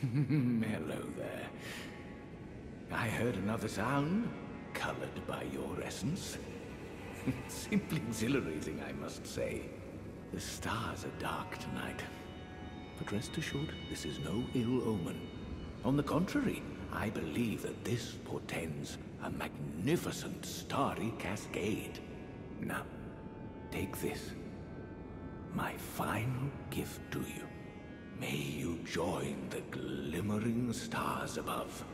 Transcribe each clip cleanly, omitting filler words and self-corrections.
Hello there. I heard another sound, colored by your essence. Simply exhilarating, I must say. The stars are dark tonight. But rest assured, this is no ill omen. On the contrary, I believe that this portends a magnificent starry cascade. Now, take this. My final gift to you. May you join the glimmering stars above.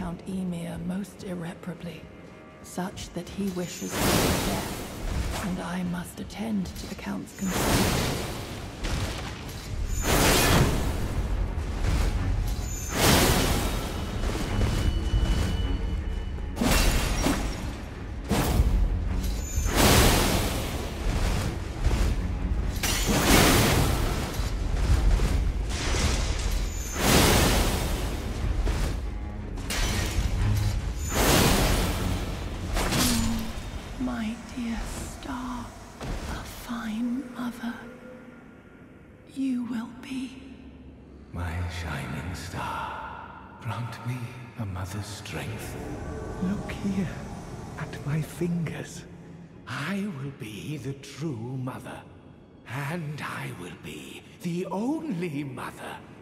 Count Emir most irreparably, such that he wishes for his death, and I must attend to the Count's consent. My dear star, a fine mother, you will be. My shining star, grant me a mother's strength. Look here, at my fingers. I will be the true mother. And I will be the only mother